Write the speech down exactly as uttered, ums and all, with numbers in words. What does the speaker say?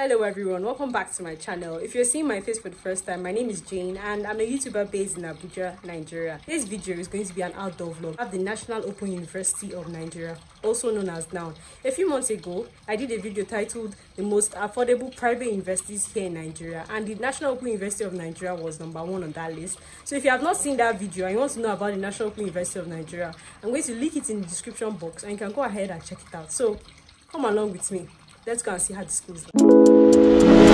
Hello everyone, welcome back to my channel. If you're seeing my face for the first time, my name is Jane and I'm a YouTuber based in Abuja, Nigeria. This video is going to be an outdoor vlog of the National Open University of Nigeria, also known as N A U N. A few months ago, I did a video titled The Most Affordable Private Universities Here in Nigeria, and the National Open University of Nigeria was number one on that list. So if you have not seen that video and you want to know about the National Open University of Nigeria, I'm going to link it in the description box and you can go ahead and check it out. So come along with me. Let's go and see how the school is.